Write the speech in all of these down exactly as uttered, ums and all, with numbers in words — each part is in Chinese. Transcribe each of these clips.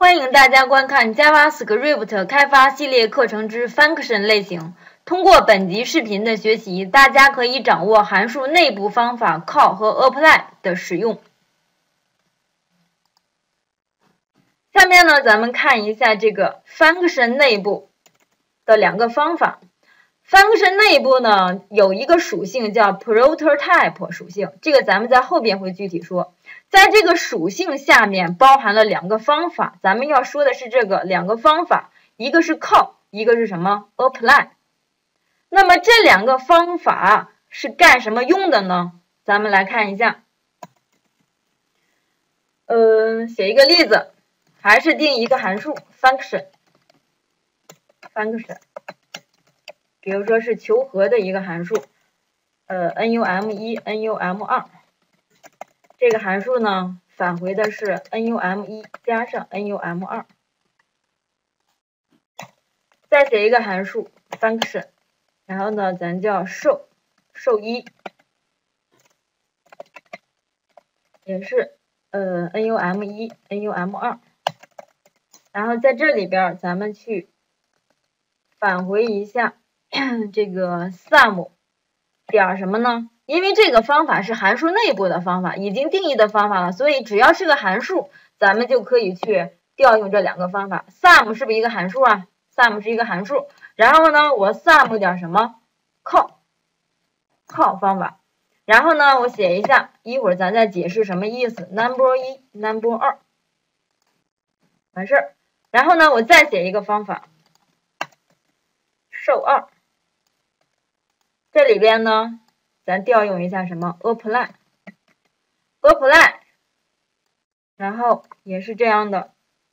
欢迎大家观看 JavaScript 开发系列课程之 Function 类型。通过本集视频的学习，大家可以掌握函数内部方法 call 和 apply 的使用。下面呢，咱们看一下这个 Function 内部的两个方法。Function 内部呢有一个属性叫 Prototype 属性，这个咱们在后边会具体说。在这个属性下面包含了两个方法，咱们要说的是这个两个方法，一个是 call， 一个是什么 apply。那么这两个方法是干什么用的呢？咱们来看一下。嗯，写一个例子，还是定一个函数 function function。比如说是求和的一个函数，呃 num 一 num 二，这个函数呢返回的是 num 一加上 num 二。再写一个函数 function， 然后呢咱叫 show show 一，也是呃 num 一 num 二，然后在这里边咱们去返回一下这个 sum 点什么呢？因为这个方法是函数内部的方法，已经定义的方法了，所以只要是个函数，咱们就可以去调用这两个方法。sum 是不是一个函数啊 ？sum 是一个函数，然后呢，我 sum 点什么 call call 方法，然后呢，我写一下，一会儿咱再解释什么意思。number 一 number 二，完事儿。然后呢，我再写一个方法 show 二。这里边呢，咱调用一下什么 apply apply， 然后也是这样的。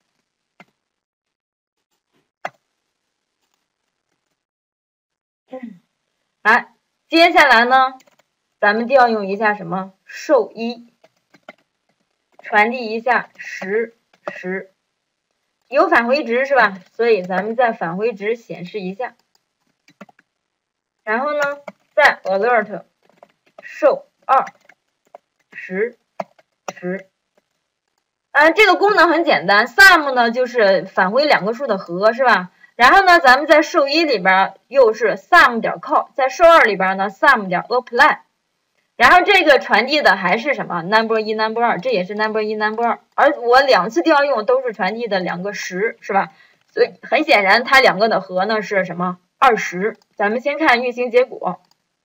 来，接下来呢，咱们调用一下什么 show 一，传递一下十十，有返回值是吧？所以咱们再返回值显示一下。然后呢，再 alert show 二十十，啊，这个功能很简单 ，sum 呢就是返回两个数的和是吧？然后呢，咱们在 show 一里边又是 sum 点 call， 在 show 二里边呢 sum 点 apply， 然后这个传递的还是什么 number 一 number 二，这也是 number 一 number 二，而我两次调用都是传递的两个十是吧？所以很显然它两个的和呢是什么？二十，咱们先看运行结果。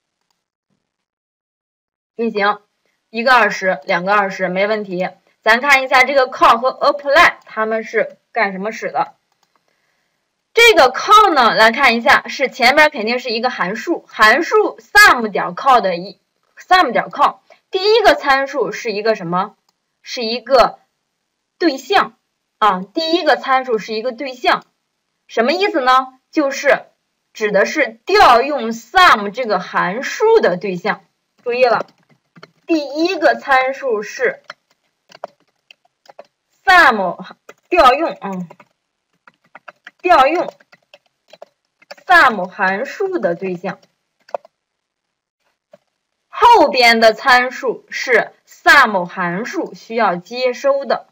运行一个二十，两个二十，没问题。咱看一下这个 call 和 apply， 它们是干什么使的？这个 call 呢，来看一下，是前边肯定是一个函数，函数 sum 点 call 的一 sum 点 call， 第一个参数是一个什么？是一个对象啊，第一个参数是一个对象，什么意思呢？就是指的是调用 sum 这个函数的对象。注意了，第一个参数是 sum 调用，嗯，调用 sum 函数的对象。后边的参数是 sum 函数需要接收的，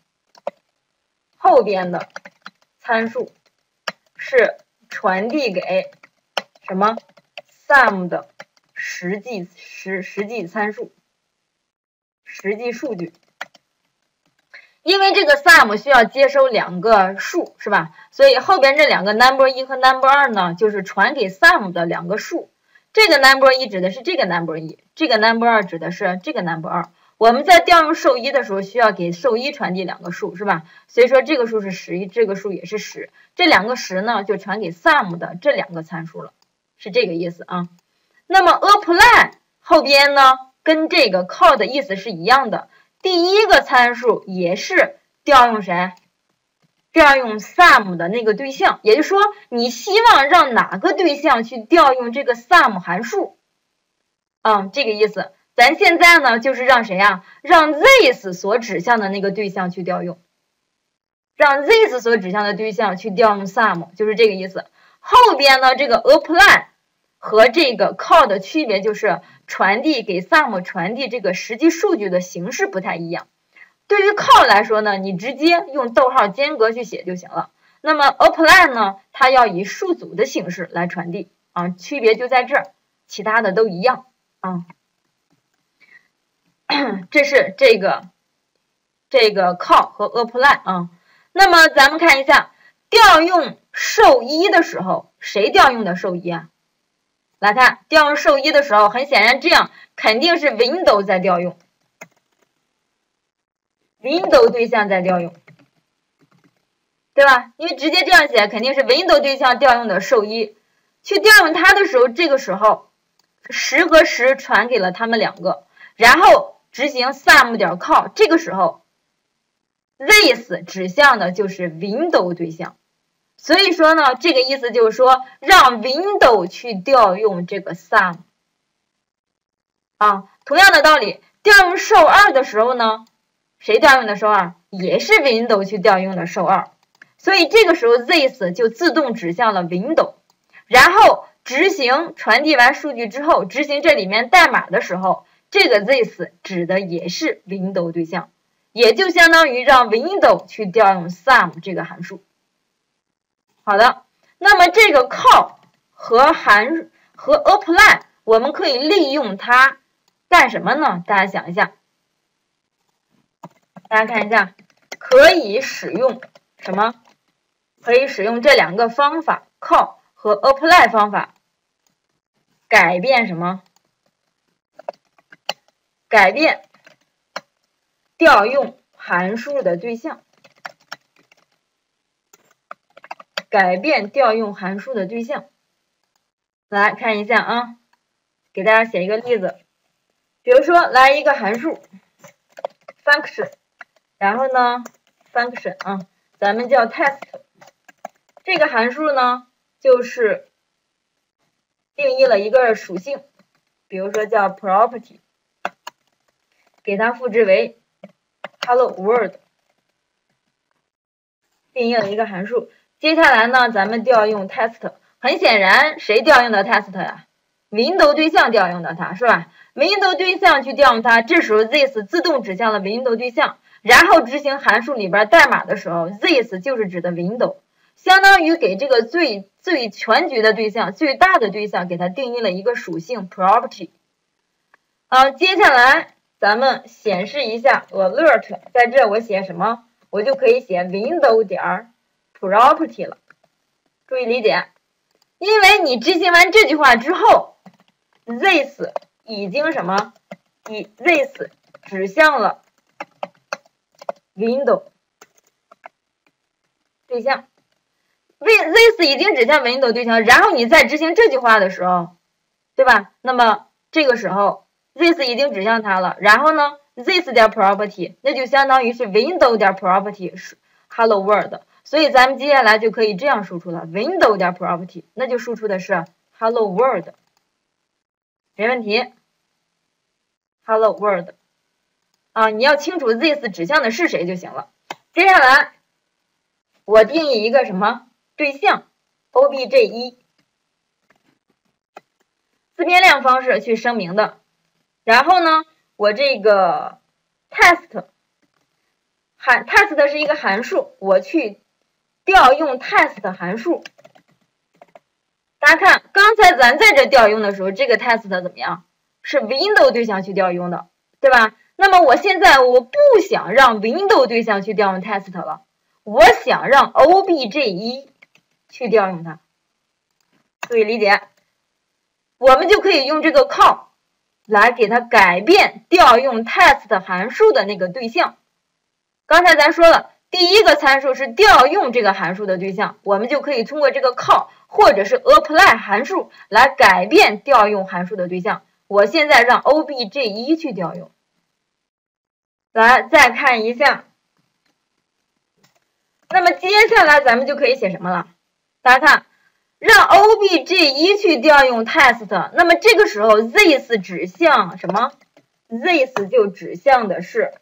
后边的参数是传递给什么 sum 的实际实实际参数，实际数据。因为这个 sum 需要接收两个数是吧？所以后边这两个 number 一和 number 二呢，就是传给 sum 的两个数。这个 number 一指的是这个 number 一，这个 number 二指的是这个 number 二。我们在调用受一的时候，需要给受一传递两个数是吧？所以说这个数是十，这个数也是十，这两个十呢就传给 sum 的这两个参数了，是这个意思啊。那么 apply 后边呢，跟这个 call 的意思是一样的，第一个参数也是调用谁？调用 sum 的那个对象，也就是说，你希望让哪个对象去调用这个 sum 函数？嗯，这个意思。咱现在呢，就是让谁啊？让 this 所指向的那个对象去调用，让 this 所指向的对象去调用 sum， 就是这个意思。后边呢，这个 apply 和这个 call 的区别就是传递给 sum 传递这个实际数据的形式不太一样。 对于 call 来说呢，你直接用逗号间隔去写就行了。那么 apply 呢，它要以数组的形式来传递啊，区别就在这儿，其他的都一样啊。这是这个这个 call 和 apply 啊。那么咱们看一下，调用受一的时候，谁调用的受一啊？来看调用受一的时候，很显然这样肯定是 window 在调用 ，window 对象在调用，对吧？因为直接这样写，肯定是 window 对象调用的受一，去调用它的时候，这个时候十和十传给了他们两个，然后执行 sum 点 call， 这个时候 this 指向的就是 window 对象。所以说呢，这个意思就是说，让 window 去调用这个 sum 啊。同样的道理，调用受二的时候呢，谁调用的受二？也是 window 去调用的受二。所以这个时候 this 就自动指向了 window， 然后执行传递完数据之后，执行这里面代码的时候，这个 this 指的也是 window 对象，也就相当于让 window 去调用 sum 这个函数。好的，那么这个 call 和函和 apply， 我们可以利用它干什么呢？大家想一下，大家看一下，可以使用什么？可以使用这两个方法 call 和 apply 方法，改变什么？改变调用函数的对象。改变调用函数的对象，来看一下啊，给大家写一个例子，比如说来一个函数 function， 然后呢 function 啊，咱们叫 test， 这个函数呢就是定义了一个属性，比如说叫 property， 给它赋值为 hello world， 定义了一个函数。接下来呢，咱们调用 test， 很显然谁调用的 test 呀 ？window 对象调用的它是吧 ？window 对象去调用它，这时候 this 自动指向了 window 对象，然后执行函数里边代码的时候 ，this 就是指的 window， 相当于给这个最最全局的对象、最大的对象给它定义了一个属性 property。啊，接下来咱们显示一下 alert， 在这我写什么？我就可以写 window 点 property 了，注意理解，因为你执行完这句话之后 ，this 已经什么？以 this 指向了 window 对象 ，this 已经指向 window 对象，然后你再执行这句话的时候，对吧？那么这个时候 this 已经指向它了，然后呢 this 点 property 那就相当于是 window 点 property hello world。所以咱们接下来就可以这样输出了 window 点 property， 那就输出的是 hello world， 没问题 hello world 啊，你要清楚 this 指向的是谁就行了。接下来我定义一个什么对象 obj 一， 自变量方式去声明的，然后呢我这个 test 函 test 是一个函数，我去调用 test 函数，大家看，刚才咱在这调用的时候，这个 test 怎么样？是 window 对象去调用的，对吧？那么我现在我不想让 window 对象去调用 test 了，我想让 obj 一去调用它，注意理解。我们就可以用这个 call 来给它改变调用 test 函数的那个对象。刚才咱说了。第一个参数是调用这个函数的对象，我们就可以通过这个 call 或者是 apply 函数来改变调用函数的对象。我现在让 obj 一去调用。来，再看一下。那么接下来咱们就可以写什么了？大家看，让 obj 一去调用 test， 那么这个时候 this 指向什么 ？this 就指向的是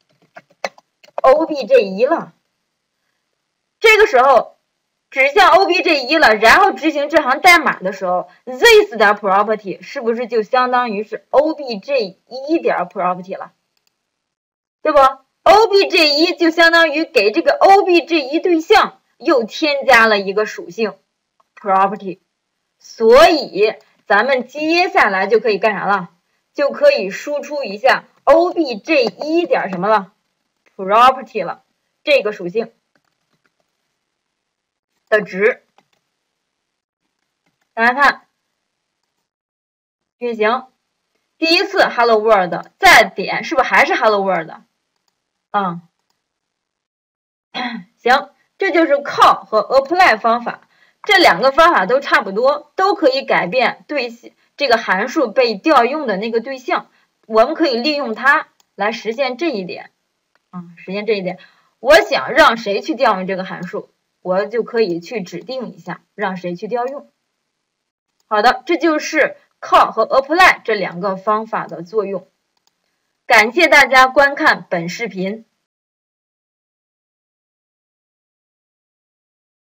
obj 一了，这个时候指向 obj 一了，然后执行这行代码的时候 ，this 点 property 是不是就相当于是 obj 一点 property 了，对不？ O B J 一 就相当于给这个 O B J 一 对象又添加了一个属性 property， 所以咱们接下来就可以干啥了？就可以输出一下 O B J 一 点什么了 property 了，这个属性的值。大家看，运行，第一次 Hello World， 再点是不是还是 Hello World？ 嗯，行，这就是 call 和 apply 方法，这两个方法都差不多，都可以改变对这个函数被调用的那个对象，我们可以利用它来实现这一点。嗯，实现这一点，我想让谁去调用这个函数，我就可以去指定一下让谁去调用。好的，这就是 call 和 apply 这两个方法的作用。感谢大家观看本视频。